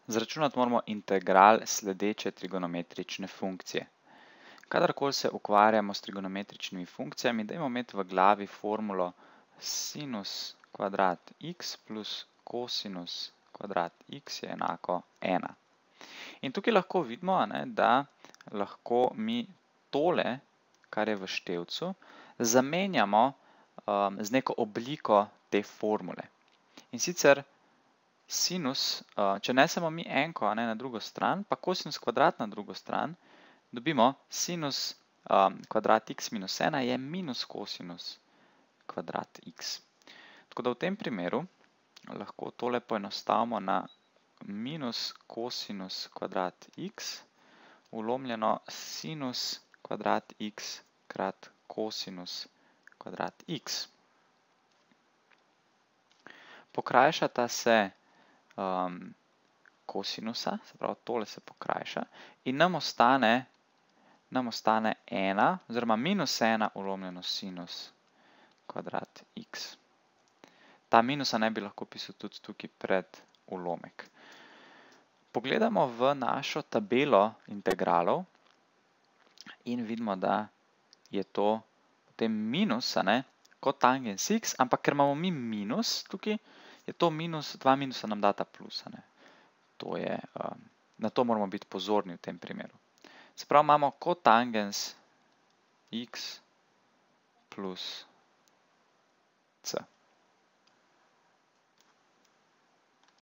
Zračunati moramo integral sledeče trigonometrične funkcije. Kadarkoli se ukvarjamo s trigonometričnimi funkcijami, dajmo imeti v glavi formulo sinus kvadrat x plus kosinus kvadrat x je enako 1. In tukaj lahko vidimo, da lahko mi tole, kar je v števcu, zamenjamo z neko obliko te formule. In sicer sinus, če nesemo mi enko na drugo stran, pa kosinus kvadrat na drugo stran, dobimo sinus kvadrat x minus 1 je minus kosinus kvadrat x. Tako da v tem primeru lahko tole poenostavimo na minus kosinus kvadrat x vlomljeno sinus kvadrat x krat kosinus kvadrat x. Pokrajšata se kosinusa, se pravi tole se pokrajša in nam ostane 1 oziroma minus 1 vlomljeno sinus kvadrat x. Ta minusa ne bi lahko pisal tudi tukaj pred ulomek. Pogledamo v našo tabelo integralov in vidimo, da je to potem minus kotangens x, ampak ker imamo mi minus tukaj, je to minus, dva minusa nam data plus. Na to moramo biti pozorni v tem primeru. Se pravi, imamo kotangens x plus c.